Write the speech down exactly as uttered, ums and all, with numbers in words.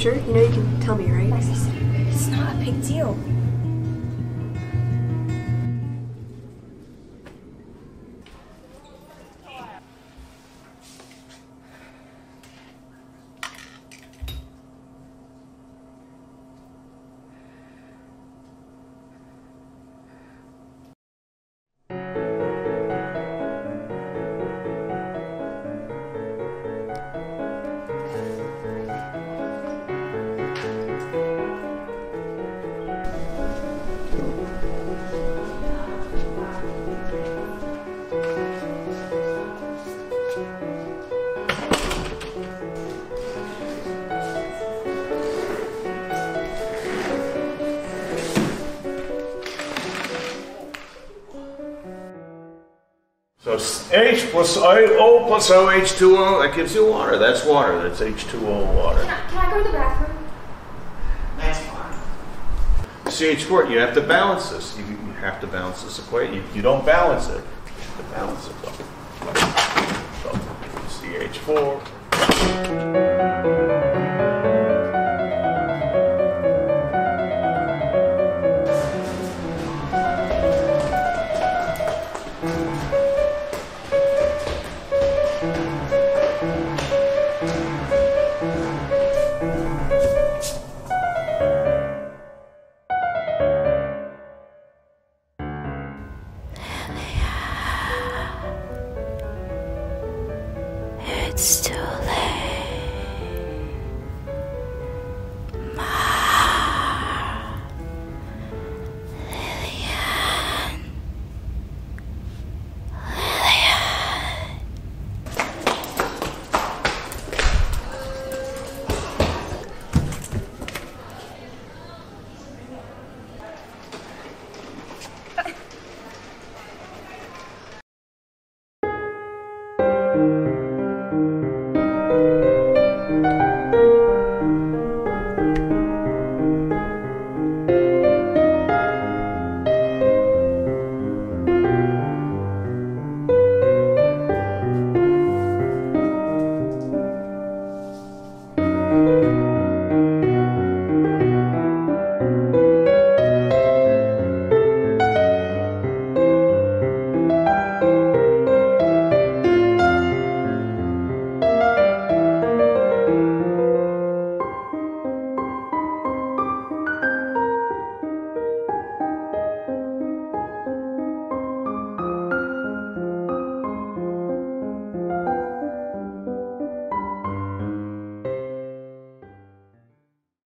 sure? You know you can tell me, right? It's not a big deal. So H plus O plus O, H two O, that gives you water. That's water. That's H two O water. Can I, can I go to the bathroom? That's fine. C H four, you have to balance this. You, you have to balance this equation. You, you don't balance it. You have to balance it though. So C H four.